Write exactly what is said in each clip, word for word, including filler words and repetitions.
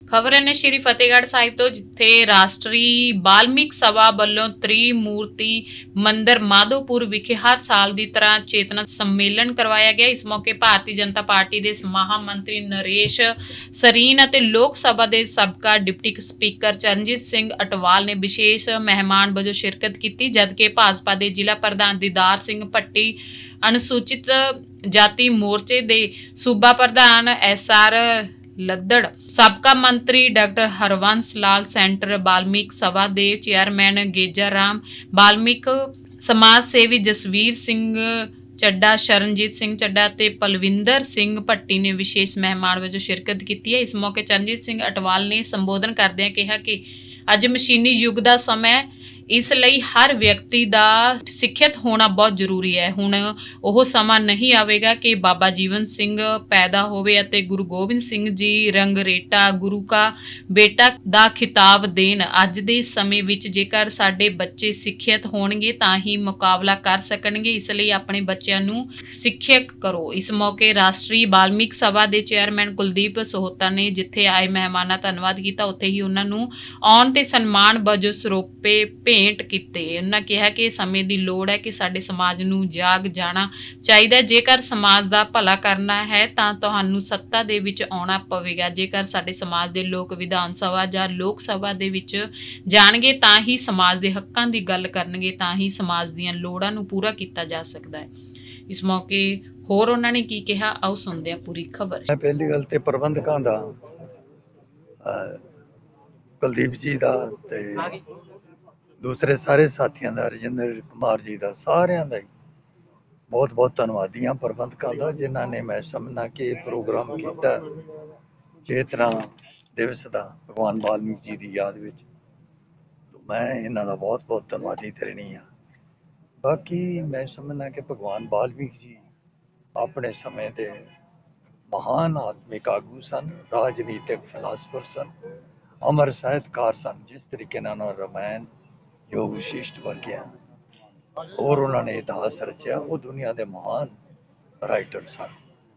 खबर है ने श्री फतेहगढ़ साहिब तो जिथे राष्ट्री बाल्मीक सभा वालों त्रिमूर्ति मंदिर माधोपुर विखे हर साल की तरह चेतना सम्मेलन करवाया गया। इस मौके भारतीय जनता पार्टी के महामंत्री नरेश सरीन और लोक सभा के सबका डिप्टी स्पीकर चरणजीत सिंह अटवाल ने विशेष मेहमान वजों शिरकत की, जबकि भाजपा के जिला प्रधान दीदार सिंह भट्टी, अनुसूचित जाति मोर्चे के सूबा प्रधान एस आर लद्दड़, साबका मंत्री डॉक्टर हरवंश लाल, सेंटर बाल्मीक सभा के चेयरमैन गेजा राम, बाल्मीक समाज सेवी जसवीर सिंह चड्डा, शरणजीत सिंह चड्डा ते पलविंदर सिंह भट्टी ने विशेष मेहमान वजों शिरकत की है। इस मौके चरणजीत सिंह अटवाल ने संबोधन करदे कहा कि अज मशीनी युग का समय, इसलिए हर व्यक्ति का सिक्खित होना बहुत जरूरी है। हुण ओह समा नहीं आवेगा कि बाबा जीवन सिंह पैदा होवे अते गुरु गोबिंद सिंह जी रंगरेटा गुरु का बेटा दा खिताब देन। अज दे समय विच जेकर साडे बच्चे सिक्खित होणगे तां ही मुकाबला कर सकणगे, इसलिए अपने बच्चों नूं सिक्खित करो। इस मौके राष्ट्रीय बाल्मीक सभा के चेयरमैन कुलदीप सोहता ने जिथे आए मेहमानां दा धन्नवाद किया, उत्थे ही उन्हां नूं आउण ते सन्मान वजों सरोपे भेंट कीते। उन्होंने कहा कि समय की लोड़ है कि साडे समाज नूं जाग जाना चाहिए। जेकर समाज का भला करना है तां तुहानूं सत्ता दे विच आउणा पवेगा। जेकर साडे समाज के लोग विधान सभा जां लोक सभा दे विच जाणगे तां ही समाज के हक्कां दी गल करनगे, तां ही समाज दीआं लोड़ां नूं पूरा कीता जा सकदा है। इस मौके होर उन्होंने की कहा, आओ सुनदे हां पूरी खबर। पहली गल ते प्रबंधकां दा कुलदीप जी दा ते दूसरे सारे साथियों का, रजिंदर कुमार जी का, सारिया का ही बहुत बहुत धन्नवादी हाँ प्रबंधकों का, जिन्होंने मैं समझना कि प्रोग्राम किया चेतना दिवस का भगवान वाल्मीकि जी की याद में, तो मैं इन्हों का बहुत बहुत धन्नवादी ऋणी हाँ। बाकी मैं समझना कि भगवान वाल्मीकि जी अपने समय के महान आत्मिक आगू सन, राजनीतिक फिलासफर सन, अमर साहित्यकार सन। जिस तरीके रामायण योग विशिष्ट वर्गिया और उन्होंने इतिहास रचिया, वो दुनिया के महान राइटर सन।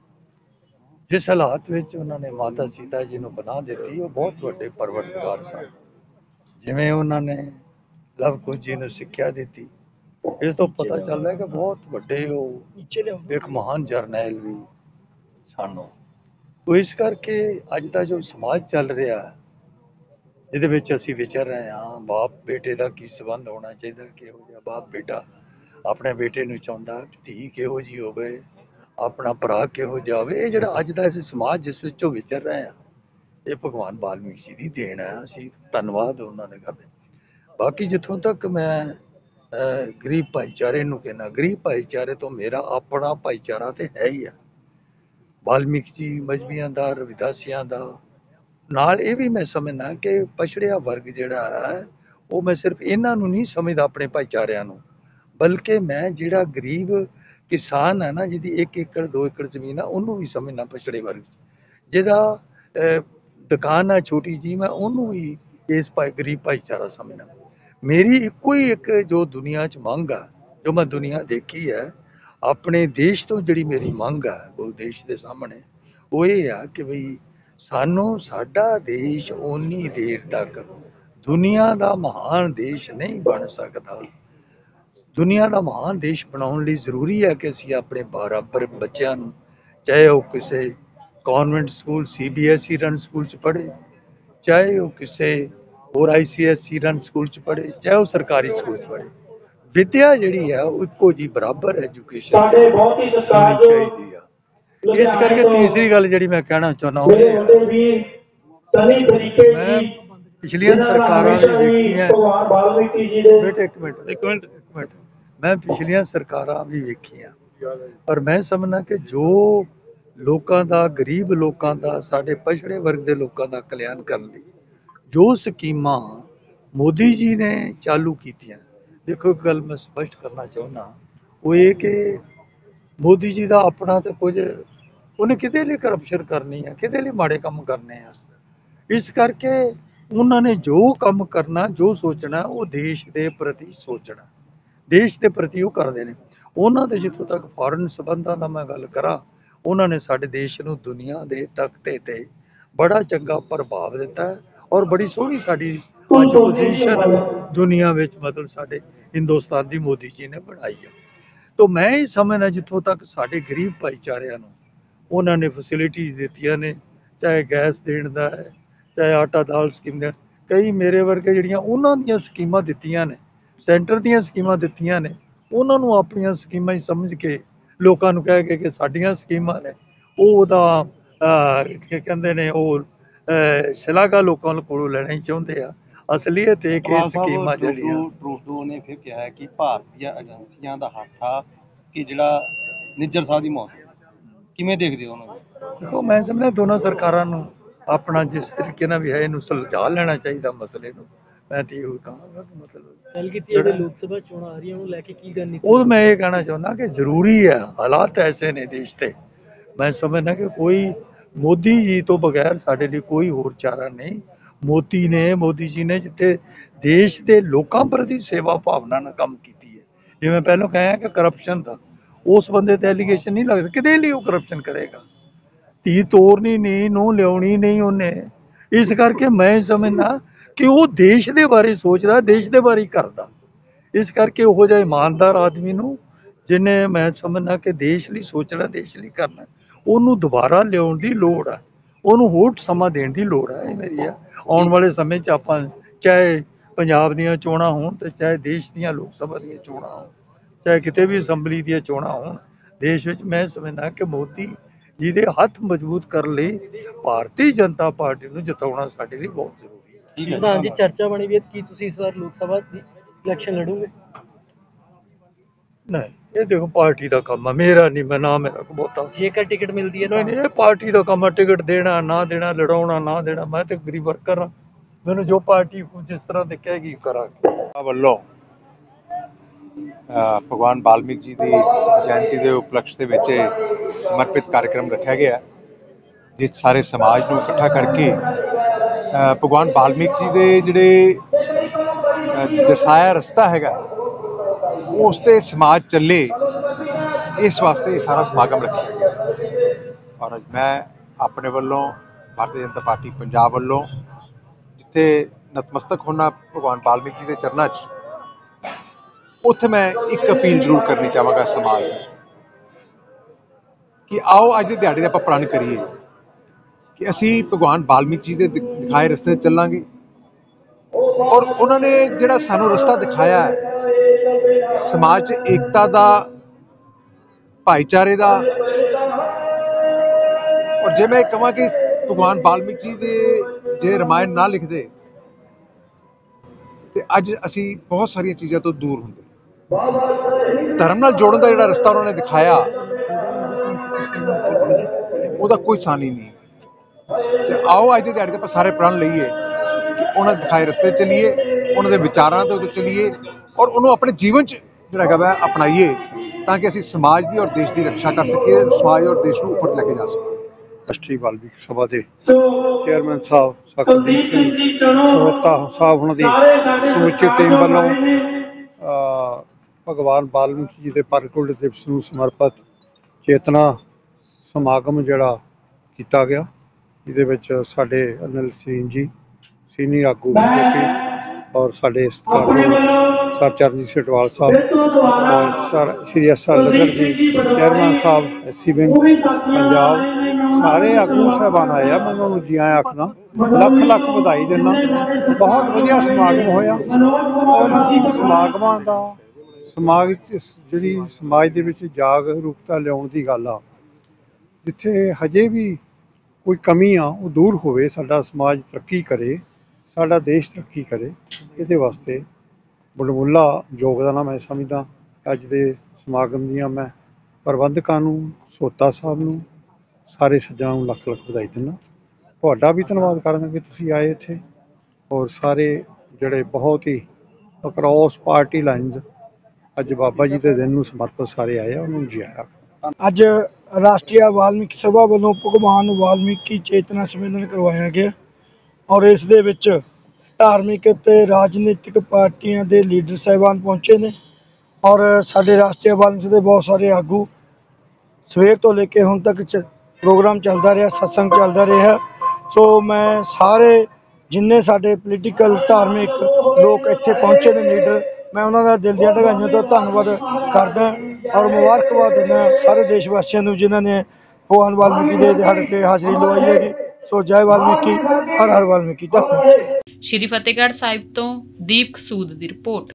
जिस हालात में उन्होंने माता सीता जी को बना दी, वो बहुत बड़े परवरतगार सन। जिमें उन्होंने लव कुश जी ने सिक्ख्या दी, इस तो पता चलता है कि बहुत बड़े एक महान जरनैल भी सन। तो इस करके अज का जो समाज चल रहा है, जिहदे असीं विचर रहे हाँ, बाप बेटे का की संबंध होना चाहिए, किहो जिहा बाप बेटा अपने बेटे नूं चाहुंदा, धी किहो जी होवे, अपना भरा किहो जिहा होवे। ये जिहड़ा अज दा असीं समाज जिस विचों विचर रहे हैं, ये भगवान वाल्मीकि जी की देन है। असीं धन्नवाद उन्होंने करदे। बाकी जिथों तक मैं गरीब भाईचारे नूं कहना, गरीब भाईचारे तो मेरा अपना भाईचारा तो है ही है। वाल्मीकि जी मजहबियां दा, रविदासियां दा, नाल ये भी मैं समझना कि पछड़िया वर्ग जिहड़ा है वो मैं सिर्फ इन्हां नूं नहीं समझदा अपने भाईचारिਆਂ नूं, बल्कि मैं जिहड़ा गरीब किसान है ना, जिहदी एक एकड़ दो एकड़ जमीन है, उन्होंने भी समझना पछड़े वर्ग। जिहदा दुकान है छोटी जी, मैं उन्होंने भी इस भाई गरीब भाईचारा समझना। मेरी इको ही एक जो दुनिया च मंग है, जो मैं दुनिया देखी है अपने देश तो, जिहड़ी मेरी मंग है वो देश के सामने, वो ये है कि बई सानू साडा देश उन्नी देर तक दुनिया का महान देश नहीं बन सकता। दुनिया का महान देश बनाने लिए जरूरी है कि असीं अपने बराबर बच्चों नूं, चाहे वह किसी convent school C B S E run school च पढ़े, चाहे वह किसी होर I C S E run school च पढ़े, चाहे वह सरकारी स्कूल च पढ़े, विद्या जिहड़ी है वो इक्को जी बराबर एजुकेशन होनी चाहिए। इस करके तीसरी गल जिहड़ी मैं कहना चाहना, मैं पिछलियां सरकारां भी वेखियां, बेटे एक मिनट एक मिनट एक मिनट मैं पिछलियां सरकारां भी वेखियां, पर मैं समझना कि जो लोगों का, गरीब लोगों का, साडे पछड़े वर्ग के लोगों का कल्याण करने लई जो स्कीमां मोदी जी ने चालू कीतियां, देखो एक गल मैं स्पष्ट करना चाहुंदा, वो ये कि मोदी जी का अपना तो कुछ उन्हें किते लिए करप्शन करनी है, किते लिए माड़े काम करने हैं। इस करके उन्होंने जो काम करना, जो सोचना, वो देश के प्रति सोचना, देश के प्रति वो करते हैं। उन्होंने जितों तक फॉरन संबंधों का मैं गल करा, उन्होंने साडे देश नूं दुनिया के तख्ते ते बड़ा चंगा प्रभाव दिता है और बड़ी सोहनी साडी अज पोजीशन दुनिया विच मतलब साडे हिंदुस्तान दी मोदी जी ने बनाई है। तो मैं ही समझना जिथों तक साडे गरीब भाईचारिਆਂ ਨੂੰ ਉਹਨਾਂ ਨੇ फैसिलिटीज़ ਦਿੱਤੀਆਂ ਨੇ, चाहे गैस देण दा है, चाहे आटा दाल स्कीम देण, कई मेरे वर्गे ਜਿਹੜੀਆਂ ਉਹਨਾਂ ਦੀਆਂ ਸਕੀਮਾਂ ਦਿੱਤੀਆਂ ਨੇ, ਸੈਂਟਰ ਦੀਆਂ ਸਕੀਮਾਂ ਦਿੱਤੀਆਂ ਨੇ, ਉਹਨਾਂ ਨੂੰ ਆਪਣੀਆਂ ਸਕੀਮਾਂ ਹੀ ਸਮਝ ਕੇ ਲੋਕਾਂ ਨੂੰ ਕਹਿ ਕੇ ਕਿ ਸਾਡੀਆਂ ਸਕੀਮਾਂ ਨੇ ਉਹ ਉਹਦਾ ਕੀ ਕਹਿੰਦੇ ਨੇ ਉਹ ਸ਼ਲਾਘਾ ਲੋਕਾਂ ਕੋਲੋਂ ਲੈਣਾ ਹੀ ਚਾਹੁੰਦੇ ਆ। ਅਸਲੀਅਤ ਇਹ ਕਿ ਸਕੀਮਾਂ ਜਿਹੜੀਆਂ ਟਰੂਡੋ ਨੇ ਫਿਰ ਕਿਹਾ ਹੈ ਕਿ ਭਾਰਤ ਦੀਆਂ ਏਜੰਸੀਆਂ ਦਾ ਹੱਥ ਆ ਕਿ ਜਿਹੜਾ ਨਿੱਜਰ ਸਾਹਿਬ ਦੀ ਮੌਤ ਕਿਵੇਂ ਦੇਖਦੇ ਹੋ ਉਹਨਾਂ ਨੂੰ? ਦੇਖੋ ਮੈਂ ਸਮਝਦਾ ਦੋਨਾਂ ਸਰਕਾਰਾਂ ਨੂੰ ਆਪਣਾ ਜਿਸ ਤਰੀਕੇ ਨਾਲ ਵੀ ਹੈ ਇਹਨੂੰ ਸੁਲਝਾ ਲੈਣਾ ਚਾਹੀਦਾ ਮਸਲੇ ਨੂੰ। ਮੈਂ ਤੇ ਇਹੋ ਕਹਾਂਗਾ ਕਿ ਮਤਲਬ ਗੱਲ ਕੀਤੀ ਜਿਹੜੇ ਲੋਕ ਸਭਾ ਚੋਣਾਂ ਆ ਰਹੀਆਂ ਉਹਨੂੰ ਲੈ ਕੇ ਕੀ ਕਰਨੀ ਉਹ ਮੈਂ ਇਹ ਕਹਿਣਾ ਚਾਹੁੰਦਾ ਕਿ ਜ਼ਰੂਰੀ ਹੈ, ਹਾਲਾਤ ਐਸੇ ਨੇ ਦੇਸ਼ ਤੇ, ਮੈਂ ਸਮਝਦਾ ਕਿ ਕੋਈ ਮੋਦੀ ਜੀ ਤੋਂ ਬਗੈਰ ਸਾਡੇ ਲਈ ਕੋਈ ਹੋਰ ਚਾਰਾ ਨਹੀਂ। ਮੋਦੀ ਨੇ ਮੋਦੀ ਜੀ ਨੇ ਜਿੱਥੇ ਦੇਸ਼ ਦੇ ਲੋਕਾਂ ਪ੍ਰਤੀ ਸੇਵਾ ਭਾਵਨਾ ਨਾਲ ਕੰਮ ਕੀਤੀ ਹੈ, ਜਿਵੇਂ ਪਹਿਲਾਂ ਕਹਿਆ ਕਿ ਕਰਪਸ਼ਨ ਦਾ ਉਸ ਬੰਦੇ ਤੇ ਐਲੀਗੇਸ਼ਨ ਨਹੀਂ ਲੱਗਦਾ, ਕਿਤੇ ਲਈ ਉਹ ਕਰਪਸ਼ਨ ਕਰੇਗਾ, ਧੀ ਤੋਰਨੀ ਨਹੀਂ, ਨੂੰ ਲਿਆਉਣੀ ਨਹੀਂ ਉਹਨੇ। ਇਸ ਕਰਕੇ ਮੈਂ ਸਮਝਦਾ ਕਿ ਉਹ ਦੇਸ਼ ਦੇ ਬਾਰੇ ਸੋਚਦਾ, ਦੇਸ਼ ਦੇ ਬਾਰੇ ਕਰਦਾ। ਇਸ ਕਰਕੇ ਉਹੋ ਜਿਹਾ ਇਮਾਨਦਾਰ ਆਦਮੀ ਨੂੰ ਜਿਹਨੇ ਮੈਂ ਸਮਝਦਾ ਕਿ ਦੇਸ਼ ਲਈ ਸੋਚਣਾ, ਦੇਸ਼ ਲਈ ਕਰਨਾ, ਉਹਨੂੰ ਦੁਬਾਰਾ ਲਿਆਉਣ ਦੀ ਲੋੜ ਹੈ, ਉਹਨੂੰ ਹੋਰ ਸਮਾਂ ਦੇਣ ਦੀ ਲੋੜ ਹੈ। ਇਹ ਮੇਰੀ ਆ ਆਉਣ ਵਾਲੇ ਸਮੇਂ 'ਚ ਆਪਾਂ ਚਾਹੇ ਪੰਜਾਬ ਦੀਆਂ ਚੋਣਾਂ ਹੋਣ ਤੇ ਚਾਹੇ ਦੇਸ਼ ਦੀਆਂ ਲੋਕ ਸਭਾ ਦੀਆਂ ਚੋਣਾਂ ਹੋਣ, ਚਾਹੇ ਕਿਤੇ ਵੀ ਅਸੈਂਬਲੀ ਦੀਆਂ ਚੋਣਾਂ ਹੋਣ ਦੇਸ਼ ਵਿੱਚ, ਮੈਂ ਸਮਝਦਾ ਕਿ ਮੋਦੀ ਜੀ ਦੇ ਹੱਥ ਮਜ਼ਬੂਤ ਕਰਨ ਲਈ ਭਾਰਤੀ ਜਨਤਾ ਪਾਰਟੀ ਨੂੰ ਜਿਤਾਉਣਾ ਸਾਡੇ ਲਈ ਬਹੁਤ ਜ਼ਰੂਰੀ ਹੈ। ਪ੍ਰਧਾਨ ਜੀ ਚਰਚਾ ਬਣੀ ਵੀ ਹੈ ਕਿ ਤੁਸੀਂ ਇਸ ਵਾਰ ਲੋਕ ਸਭਾ ਦੀ ਇਲੈਕਸ਼ਨ ਲੜੋਗੇ? ਨਹੀਂ, ਇਹ ਦੇਖੋ ਪਾਰਟੀ ਦਾ ਕੰਮ ਹੈ, ਮੇਰਾ ਨਹੀਂ, ਮੈਂ ਨਾ ਮੇਰਾ ਬਹੁਤਾ। ਜੇਕਰ ਟਿਕਟ ਮਿਲਦੀ ਹੈ ਨਹੀਂ ਨਹੀਂ, ਇਹ ਪਾਰਟੀ ਦਾ ਕੰਮ ਹੈ, ਟਿਕਟ ਦੇਣਾ ਨਾ ਦੇਣਾ, ਲੜਾਉਣਾ ਨਾ ਦੇਣਾ। ਮੈਂ ਤੇ ਗਰੀਬ ਵਰਕਰ ਹਾਂ, ਮੈਨੂੰ ਜੋ ਪਾਰਟੀ ਜਿਸ ਤਰ੍ਹਾਂ ਦੇ ਕਹੇਗੀ ਕਰਾਂਗੇ। ਵੱਲੋਂ ਭਗਵਾਨ ਵਾਲਮੀਕ ਜੀ ਦੀ ਜਯੰਤੀ ਦੇ ਉਪਲਕਸ਼ ਦੇ ਵਿੱਚ ਸਮਰਪਿਤ ਕਾਰਜਕ੍ਰਮ ਰੱਖਿਆ ਗਿਆ, ਜਿਸ ਸਾਰੇ ਸਮਾਜ ਨੂੰ ਇਕੱਠਾ ਕਰਕੇ ਭਗਵਾਨ ਵਾਲਮੀਕ ਜੀ ਦੇ ਜਿਹੜੇ ਦਰਸਾਇਆ ਰਸਤਾ ਹੈਗਾ ਉਸ 'ਤੇ ਸਮਾਜ ਚੱਲੇ, ਇਸ ਵਾਸਤੇ ਸਾਰਾ ਸਮਾਗਮ ਰੱਖਿਆ ਗਿਆ। ਔਰ ਮੈਂ ਆਪਣੇ ਵੱਲੋਂ ਭਾਰਤੀ ਜਨਤਾ ਪਾਰਟੀ ਪੰਜਾਬ ਵੱਲੋਂ ਜਿੱਥੇ ਨਤਮਸਤਕ ਹੋਣਾ ਭਗਵਾਨ ਵਾਲਮੀਕ ਜੀ ਦੇ ਚਰਨਾਂ 'ਚ, ਉੱਥੇ ਮੈਂ ਇੱਕ ਅਪੀਲ ਜ਼ਰੂਰ ਕਰਨੀ ਚਾਹਾਂਗਾ ਸਮਾਜ ਨੂੰ ਕਿ ਆਓ ਅੱਜ ਦੇ ਦਿਹਾੜੇ ਦਾ ਆਪਾਂ ਪ੍ਰਣ ਕਰੀਏ ਕਿ ਅਸੀਂ ਭਗਵਾਨ ਵਾਲਮੀਕ ਜੀ ਦੇ ਦਿਖਾਏ ਰਸਤੇ 'ਤੇ ਚੱਲਾਂਗੇ। ਔਰ ਉਹਨਾਂ ਨੇ ਜਿਹੜਾ ਸਾਨੂੰ ਰਸਤਾ ਦਿਖਾਇਆ ਹੈ ਸਮਾਜ 'ਚ ਏਕਤਾ ਦਾ, ਭਾਈਚਾਰੇ ਦਾ। ਔਰ ਜੇ ਮੈਂ ਕਹਾਂ ਕਿ ਭਗਵਾਨ ਵਾਲਮੀਕ ਜੀ ਦੇ ਜੇ ਰਾਮਾਇਣ ਨਾ ਲਿਖਦੇ ਤੇ ਅੱਜ ਅਸੀਂ ਬਹੁਤ ਸਾਰੀਆਂ ਚੀਜ਼ਾਂ ਤੋਂ ਦੂਰ ਹੁੰਦੇ। ਧਰਮ ਨਾਲ ਜੋੜਨ ਦਾ ਜਿਹੜਾ ਰਸਤਾ ਉਹਨਾਂ ਨੇ ਦਿਖਾਇਆ ਉਹਦਾ ਕੋਈ ਸਾਨੀ ਨਹੀਂ। ਤੇ ਆਓ ਅੱਜ ਦੇ ਦਿਹਾੜੇ 'ਤੇ ਆਪਾਂ ਸਾਰੇ ਪ੍ਰਣ ਲਈਏ ਕਿ ਉਹਨਾਂ ਦੇ ਦਿਖਾਏ ਰਸਤੇ 'ਤੇ ਚੱਲੀਏ, ਉਹਨਾਂ ਦੇ ਵਿਚਾਰਾਂ ਦੇ ਉੱਤੇ ਚੱਲੀਏ ਔਰ ਉਹਨੂੰ ਆਪਣੇ ਜੀਵਨ 'ਚ ਜਿਹੜਾ ਹੈਗਾ ਵਾ ਅਪਣਾਈਏ, ਤਾਂ ਕਿ ਅਸੀਂ ਸਮਾਜ ਦੀ ਔਰ ਦੇਸ਼ ਦੀ ਰੱਖਿਆ ਕਰ ਸਕੀਏ, ਸਮਾਜ ਔਰ ਦੇਸ਼ ਨੂੰ ਉੱਪਰ ਲੈ ਕੇ ਜਾ ਸਕੀਏ। ਰਾਸ਼ਟਰੀ ਵਾਲਮੀਕ ਸਭਾ ਦੇ ਚੇਅਰਮੈਨ ਸਾਹਿਬ ਸਕਰਦੀਪ ਸਿੰਘ ਸੋਹਤਾ ਸਾਹਿਬ ਉਹਨਾਂ ਦੀ ਸਮੁੱਚੀ ਟੀਮ ਵੱਲੋਂ ਭਗਵਾਨ ਵਾਲਮੀਕ ਜੀ ਦੇ ਪ੍ਰਗਟ ਦਿਵਸ ਨੂੰ ਸਮਰਪਿਤ ਚੇਤਨਾ ਸਮਾਗਮ ਜਿਹੜਾ ਕੀਤਾ ਗਿਆ, ਜਿਹਦੇ ਵਿੱਚ ਸਾਡੇ ਅਨਿਲ ਸਿੰਘ ਜੀ ਸੀਨੀਅਰ ਆਗੂ ਬੀਜੇਪੀ ਔਰ ਸਾਡੇ ਸਤਿਕਾਰਯੋਗ ਸਰ ਚਰਨਜੀਤ ਸਟਵਾਲ ਸਾਹਿਬ ਔਰ sir Shri S R Ladhar ji chairman Sahib S C bank Punjab, ਸਾਰੇ ਆਗੂ ਸਾਹਿਬਾਨ ਆਏ ਆ। ਮੈਂ ਉਹਨਾਂ ਨੂੰ ਜੀ ਆਇਆਂ ਆਖਦਾ, ਲੱਖ ਲੱਖ ਵਧਾਈ ਦਿੰਦਾ। ਬਹੁਤ ਵਧੀਆ ਸਮਾਗਮ ਹੋਇਆ ਔਰ ਸਮਾਗਮਾਂ ਦਾ ਸਮਾਜ ਜਿਹੜੀ ਸਮਾਜ ਦੇ ਵਿੱਚ ਜਾਗਰੂਕਤਾ ਲਿਆਉਣ ਦੀ ਗੱਲ ਆ, ਜਿੱਥੇ ਹਜੇ ਵੀ ਕੋਈ ਕਮੀ ਆ ਉਹ ਦੂਰ ਹੋਵੇ, ਸਾਡਾ ਸਮਾਜ ਤਰੱਕੀ ਕਰੇ, ਸਾਡਾ ਦੇਸ਼ ਤਰੱਕੀ ਕਰੇ, ਇਹਦੇ ਵਾਸਤੇ ਬੜਮੁੱਲਾ ਯੋਗਦਾਨ ਆ। ਮੈਂ ਸਮਝਦਾ ਅੱਜ ਦੇ ਸਮਾਗਮ ਦੀਆਂ ਮੈਂ ਪ੍ਰਬੰਧਕਾਂ ਨੂੰ, ਸੋਤਾ ਸਾਹਿਬ ਨੂੰ, ਸਾਰੇ ਸੱਜਣਾਂ ਨੂੰ ਲੱਖ ਲੱਖ ਵਧਾਈ ਦਿੰਦਾ। ਤੁਹਾਡਾ ਵੀ ਧੰਨਵਾਦ ਕਰਦਾ ਕਿ ਤੁਸੀਂ ਆਏ ਇੱਥੇ ਔਰ ਸਾਰੇ ਜਿਹੜੇ ਬਹੁਤ ਹੀ ਅਕਰੋਸ ਪਾਰਟੀ ਲਾਈਨਜ਼ ਅੱਜ ਬਾਬਾ ਜੀ ਦੇ ਦਿਨ ਨੂੰ ਸਮਰਪਿਤ ਸਾਰੇ ਆਏ ਆ, ਉਹਨਾਂ ਨੂੰ ਜੀ ਆਇਆ। ਅੱਜ ਰਾਸ਼ਟਰੀ ਵਾਲਮੀਕ ਸਭਾ ਵੱਲੋਂ ਭਗਵਾਨ ਵਾਲਮੀਕੀ ਚੇਤਨਾ ਸੰਮੇਲਨ ਕਰਵਾਇਆ ਗਿਆ ਔਰ ਇਸ ਦੇ ਵਿੱਚ ਧਾਰਮਿਕ ਅਤੇ ਰਾਜਨੀਤਿਕ ਪਾਰਟੀਆਂ ਦੇ ਲੀਡਰ ਸਾਹਿਬਾਨ ਪਹੁੰਚੇ ਨੇ ਔਰ ਸਾਡੇ ਰਾਸ਼ਟਰੀ ਵਾਲਮੀਕ ਦੇ ਬਹੁਤ ਸਾਰੇ ਆਗੂ। ਸਵੇਰ ਤੋਂ ਲੈ ਕੇ ਹੁਣ ਤੱਕ ਚ ਪ੍ਰੋਗਰਾਮ ਚੱਲਦਾ ਰਿਹਾ, ਸਤਸੰਗ ਚੱਲਦਾ ਰਿਹਾ ਸੋ ਮੈਂ ਸਾਰੇ ਜਿੰਨੇ ਸਾਡੇ ਪੋਲੀਟੀਕਲ ਧਾਰਮਿਕ ਲੋਕ ਇੱਥੇ ਪਹੁੰਚੇ ਨੇ ਲੀਡਰ, ਮੈਂ ਉਹਨਾਂ ਦਾ ਦਿਲ ਦੀਆਂ ਢਗਾਈਆਂ ਤੋਂ ਧੰਨਵਾਦ ਕਰਦਾ ਔਰ ਮੁਬਾਰਕਬਾਦ ਦਿੰਦਾ ਸਾਰੇ ਦੇਸ਼ ਵਾਸੀਆਂ ਨੂੰ ਜਿਨ੍ਹਾਂ ਨੇ ਭਗਵਾਨ ਵਾਲਮੀਕੀ ਦੇ ਦਿਹਾੜੇ ਤੇ ਹਾਜ਼ਰੀ ਲਵਾਈ ਹੈਗੀ। ਸੋ ਜੈ ਵਾਲਮੀਕੀ, ਹਰ ਹਰ ਵਾਲਮੀਕੀ। ਧੰਨਵਾਦ। ਸ਼੍ਰੀ ਫਤਿਹਗੜ੍ਹ ਸਾਹਿਬ ਤੋਂ ਦੀਪਕ ਸੂਦ ਦੀ ਰਿਪੋਰਟ।